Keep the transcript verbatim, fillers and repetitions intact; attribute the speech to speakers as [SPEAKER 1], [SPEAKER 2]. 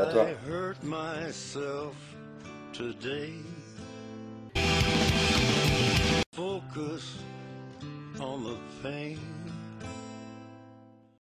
[SPEAKER 1] à toi.
[SPEAKER 2] I hurt myself today. Focus on the pain.